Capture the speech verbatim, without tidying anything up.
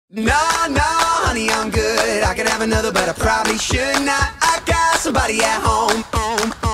No, no, honey, I'm good. I could have another, but I probably should not. I got somebody at home. home.